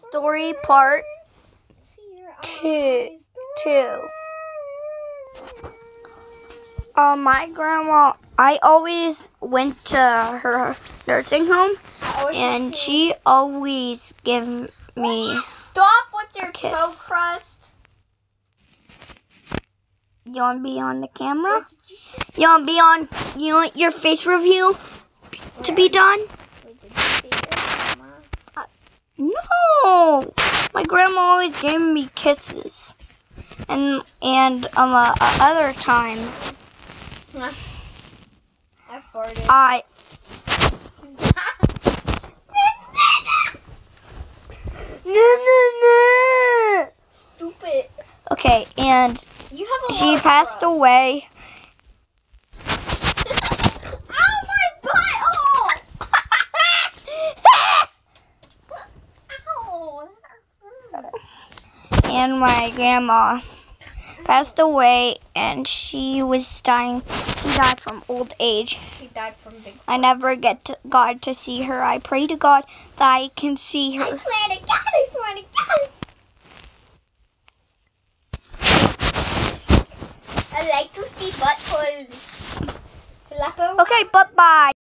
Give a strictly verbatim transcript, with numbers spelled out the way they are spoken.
story part two. Two. Uh, my grandma, I always went to her nursing home, and she always gave me. Stop with your a kiss. toe crust. You want to be on the camera? You want to be on? You want your face review to be done? Wait, did you see your grandma? Uh, no, my grandma always gave me kisses, and and um uh, uh, other time I farted. I. No, no, no. Stupid. Okay, and You have a she lot of passed crust. away. Ow, my butthole! Ow, that hurt. And my grandma passed away, and she was dying. She died from old age. She died from big. I never get to God to see her. I pray to God that I can see I her. swear to God, I swear to God. I like to see buttholes. Okay, but bye.